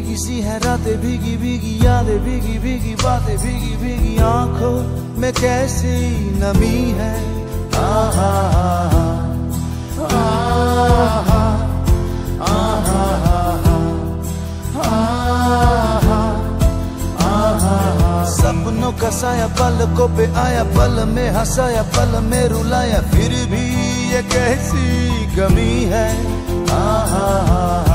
भीगी सी है रातें, भीगी भीगी यादें, भीगी भीगी बातें, भीगी भीगी आंखों में कैसी नमी है। आहा आहा आहा आहा आहा आहा। सपनों का साया पलकों पे आया, पल में हंसाया, पल में रुलाया, फिर भी ये कैसी कमी है। आहा